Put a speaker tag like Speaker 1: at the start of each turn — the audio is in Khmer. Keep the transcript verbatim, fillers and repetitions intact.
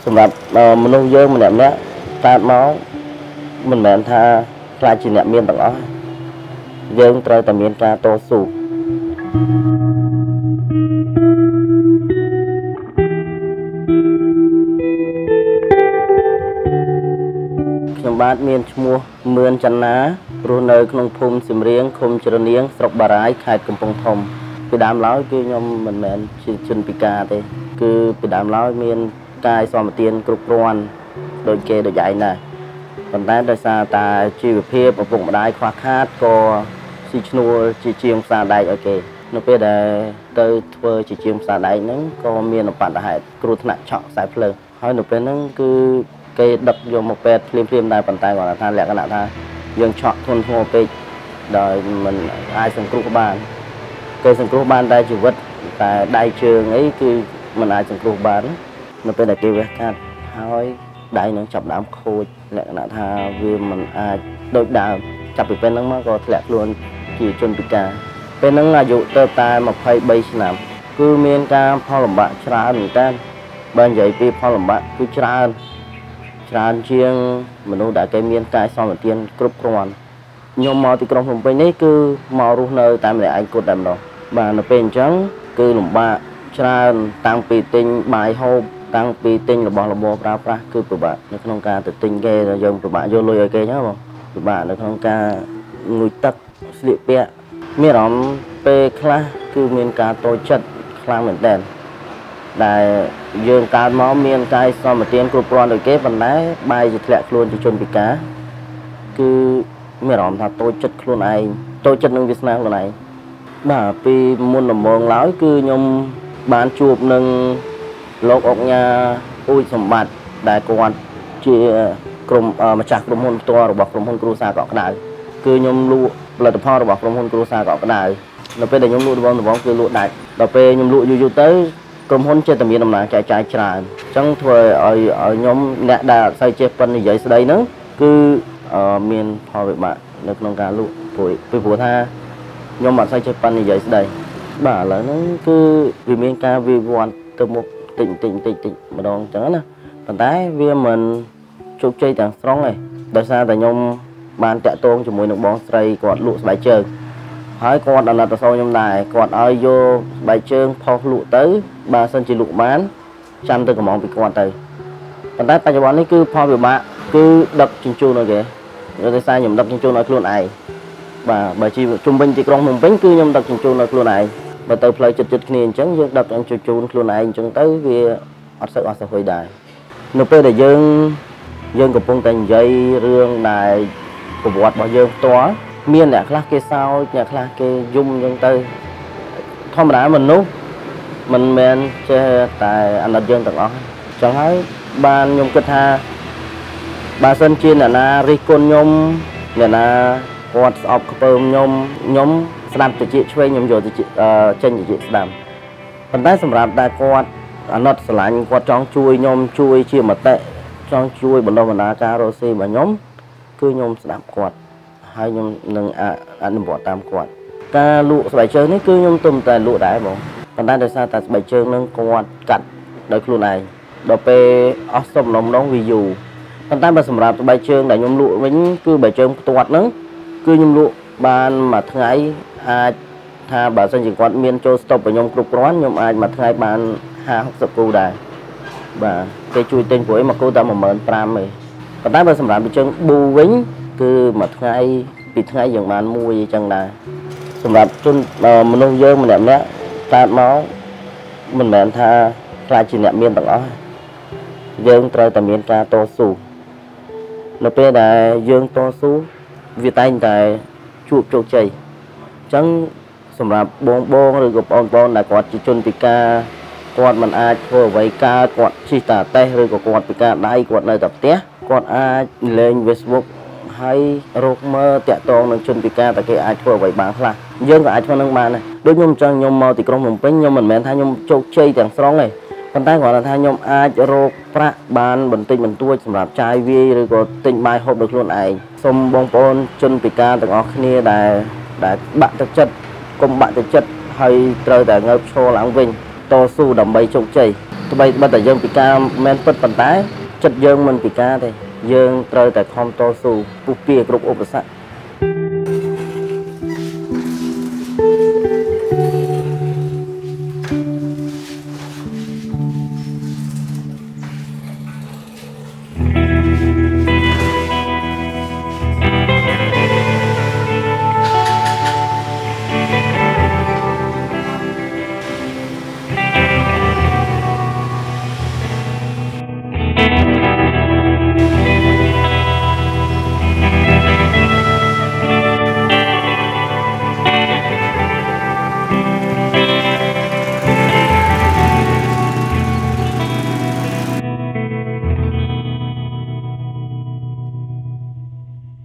Speaker 1: សម្រាប់មនុស្សយើងម្នាក់ម្នាក់កើតមកមិនមែនថាខ្លាចជាអ្នកមានទាំងអស់យើងត្រូវតែមានការតស៊ូខ្ញុំបាទមានឈ្មោះមឿនច័ន្ទណារស់នៅក្នុងភូមិសៀមរៀងឃុំជ្រនៀងស្រុកបារាយខេត្តកំពង់ធំពីដើមឡើយគឺខ្ញុំមិនមែនជាជនពិការទេគឺពីដើមឡើយមានកាយសម្បទានគ្រប់គ្រាន់ដូចគេដូចឯងដែរប៉ុន្តែដោយសារតែជីវភាពឪពុកម្ដាយខ្វះខាតក៏ស៊ីឈ្នួលជាជាងផ្សារដែកឲ្យគេនៅពេលដែលទៅធ្វើជាជាងផ្សារដែកហ្នឹងក៏មានឧបទ្ទហេតុគ្រោះថ្នាក់ឆក់ខ្សែភ្លើងហើយនៅពេលហ្នឹងគឺគេដឹកយកមកពេទ្យភ្លាមភ្លាមដែរប៉ុន្តែគាត់ថាលក្ខណៈថាយើងឆក់ធ្ងន់ធ្ងរពេកដោយមិនអាចសង្គ្រោះបានគេសង្គ្រោះបានតែជីវិតតែដៃជើងអីគឺមិនអាចសង្គ្រោះបាននៅពេលដែលគេវះកាត់ហើយដៃនឹងចាប់ដើមខូចលក្ខណៈថាវាមិនអាចដូចដើមចាប់ពីពេលហ្នឹងមកក៏ធ្លាក់ខ្លួនជាជនពិការពេលហ្នឹងអាយុទៅតែម្ភៃបីឆ្នាំគឺមានការផលលំបាកច្រើនមែនតើបើនិយាយពីផលលំបាកគឺច្រើនច្រើនជាងមនុស្សដែលគេមានកាយសម្បទានគ្រប់គ្រាន់ខ្ញុំមកទីក្រុងភ្នំពេញនេះគឺមករស់នៅតែម្នាក់ឯងគត់តែម្ដងបាទនៅពេលអញ្ចឹងគឺលំបាកច្រើនតាំងពីទិញបាយហូបតាំងពីទិញរបស់របរប្រើប្រាស់គឺពិបាកនៅក្នុងការទៅទិញគេយើងពិបាកយកលុយឲ្យគេហ្នឹងបងពិបាកនៅក្នុងការងុយទឹកស្លៀកពាក់មានអារម្មណ៍ពេលខ្លះគឺមានការតូចចិត្តខ្លាំងមែនតើដែលយើងកើតមកមានកាយសម្បទានគ្រប់គ្រាន់ដូចគេប៉ុន្តែបែរជាធ្លាក់ខ្លួនជាជនពិការគឺមានអារម្មណ៍ថាតូចចិត្តខ្លួនឯងតូចចិត្តនឹងវាសនាខ្លួនឯងបាទពីមុនដំបូងឡើយគឺខ្ញុំបានជួបនឹងលោកអុកញ៉ាអ៊ូចសម្បត្តិដែលគាត់ជាក្រុមម្ចាស់ក្រុមហ៊ុនផ្ទាល់របស់ក្រុមហ៊ុនគ្រួសារកក់ក្ដៅគឺខ្ញុំលក់ផលិតផលរបស់ក្រុមហ៊ុនគ្រួសារកក់ក្ដៅនៅពេលដែលខ្ញុំលក់ដំបូងដំបូងគឺលក់ដាច់ដល់ពេលខ្ញុំលក់យូរយូរទៅក្រុមហ៊ុនចេះតែមានដំណើរចែកចាយច្រើនអញ្ចឹងធ្វើឲ្យឲ្យខ្ញុំអ្នកដែលអត់សូវចេះប៉ិននិយាយស្ដីហ្នឹងគឺមានផលវិបាកនៅក្នុងការលក់ព្រោះពីព្រោះថាខ្ញុំអត់សូវចេះប៉ិននិយាយស្ដីបាទឥឡូវហ្នឹងគឺវាមានការវិវត្តទៅមុខតិចតិចតិចតិចម្ដងអញ្ចឹងណាប៉ុន្តែវាមិនជោគជ័យទាំងស្រុងទេដោយសារតែខ្ញុំបានតាក់ទងជាមួយនឹងបងស្រីគាត់លក់ស្បែកជើងហើយគាត់អាណិតទៅសូខ្ញុំដែរគាត់ឲ្យយកស្បែកជើងផុសលក់ទៅបើសិនជាលក់បានចាំទៅកំងពីគាត់ទៅប៉ុន្តែបច្ចុប្បន្ននេះគឺផលវិបាកគឺដឹកជញ្ជូនឲ្យគេដោយសារខ្ញុំដឹកជញ្ជូនឲ្យខ្លួនឯងបាទបើជីវជុំវិញទីក្រុងភ្នំពេញគឺខ្ញុំដឹកជញ្ជូនឲ្យខ្លួនឯងបើទៅផ្លូវចិត្តចិត្តគ្នាអញ្ចឹងយើងដឹកជញ្ជូនខ្លួនឯងអញ្ចឹងទៅវាអត់សូវអត់សូវដែរនៅពេលដែលយើងយើងកំពុងតែនិយាយរឿងដែលប្រវត្តិរបស់យើងផ្ទាល់មានអ្នកខ្លះគេសើចអ្នកខ្លះគេយំអញ្ចឹងទៅធម្មតាមនុស្សមិនមែនចេះតែអាណិតយើងទាំងអស់អញ្ចឹងហើយបានខ្ញុំគិតថាបើសិនជាអ្នកណារិះគន់ខ្ញុំអ្នកណាគាត់ស្អប់ខ្ពើមខ្ញុំខ្ញុំស្ដាប់តិចឆ្វេងខ្ញុំយកតិចចេញតិចស្ដាប់ប៉ុន្តែសម្រាប់តែគាត់អាណិតស្រឡាញ់គាត់ចង់ជួយខ្ញុំជួយជាមតិចង់ជួយបណ្ដុះបណ្ដាលការរស់ស៊ីរបស់ខ្ញុំគឺខ្ញុំស្ដាប់គាត់ហើយខ្ញុំនឹងអនុវត្តតាមគាត់ការលក់ស្បែកជើងនេះគឺខ្ញុំទុំតែលក់ដែរបងប៉ុន្តែដោយសារតែស្បែកជើងនឹងគាត់កាត់ដោយខ្លួនឯងដល់ពេលអស់សុំនំនងវាយូរប៉ុន្តែបើសម្រាប់ស្បែកជើងដែលខ្ញុំលក់វិញគឺស្បែកជើងផ្ទាត់ហ្នឹងគឺខ្ញុំលក់បានមួយថ្ងៃអាចថាបើសិនជាគាត់មានចូលស្តុបរបស់ខ្ញុំគ្រប់គ្រាន់ខ្ញុំអាចមួយថ្ងៃបានห้าหกสิบគូដែរបាទគេជួយទិញព្រោះមកគូតែmột nghìn năm trămទេប៉ុន្តែបើសម្រាប់ស្បែកជើងប៊ូវិញគឺមួយថ្ងៃពីរថ្ងៃយើងបានមួយអញ្ចឹងដែរសម្រាប់ជនមនុស្សយើងម្នាក់ម្នាក់កើតមកមិនមែនថាខ្លាចជាអ្នកមានទាំងអស់យើងត្រូវតែមានការតស៊ូនៅពេលដែលយើងតស៊ូវាតែងតែជួបជោគជ័យអញ្ចឹងសម្រាប់បងបងឬក៏បងប្អូនដែលគាត់ជាជនពិការគាត់មិនអាចធ្វើអ្វីកើតគាត់ជិះតាតេះឬក៏គាត់ពិការដៃគាត់នៅតែផ្ទះគាត់អាចលេង Facebook ហើយរកមើលតាក់ទងនឹងជនពិការតែគេអាចធ្វើអ្វីបានខ្លះយើងក៏អាចធ្វើនឹងបានដែរដូចខ្ញុំអញ្ចឹងខ្ញុំមកទីក្រុងភ្នំពេញខ្ញុំមិនមែនថាខ្ញុំជោគជ័យទាំងស្រុងទេប៉ុន្តែគ្រាន់តែថាខ្ញុំអាចរកប្រាក់បានបន្តិចបន្តួចសម្រាប់ចាយវាយឬក៏ទិញបាយហូបដោយខ្លួនឯងសូមបងប្អូនជនពិការទាំងអស់គ្នាដែលដែលបាក់ទឹកចិត្តកុំបាក់ទឹកចិត្តហើយត្រូវតែងើបឈរឡើងវិញតស៊ូដើម្បីជោគជ័យថ្មីបើតែយើងពិការមិនពិតប៉ុន្តែចិត្តយើងមិនពិការទេយើងត្រូវតែខំតស៊ូពុះពៀគ្រប់ឧបសគ្គ